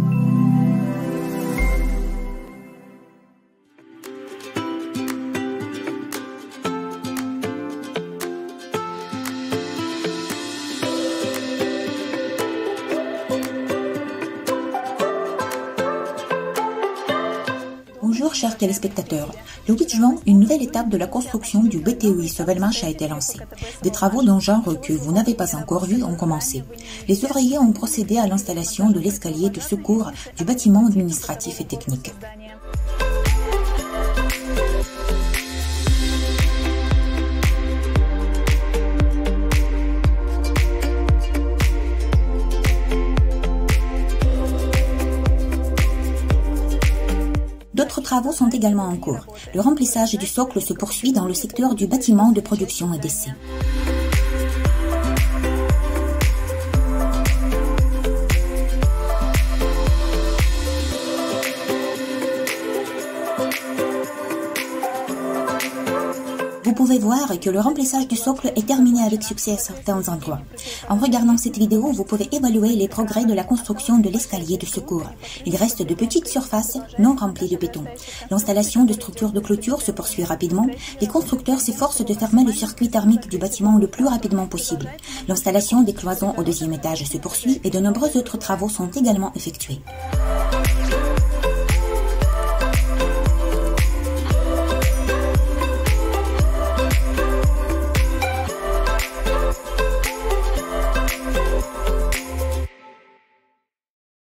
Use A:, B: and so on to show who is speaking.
A: Bonjour chers téléspectateurs, le 8 juin, une nouvelle étape de la construction du BTOI Sauvelmarche a été lancée. Des travaux d'un genre que vous n'avez pas encore vu ont commencé. Les ouvriers ont procédé à l'installation de l'escalier de secours du bâtiment administratif et technique. D'autres travaux sont également en cours. Le remplissage du socle se poursuit dans le secteur du bâtiment de production et d'essai. Vous pouvez voir que le remplissage du socle est terminé avec succès à certains endroits. En regardant cette vidéo, vous pouvez évaluer les progrès de la construction de l'escalier de secours. Il reste de petites surfaces non remplies de béton. L'installation de structures de clôture se poursuit rapidement. Les constructeurs s'efforcent de fermer le circuit thermique du bâtiment le plus rapidement possible. L'installation des cloisons au deuxième étage se poursuit et de nombreux autres travaux sont également effectués.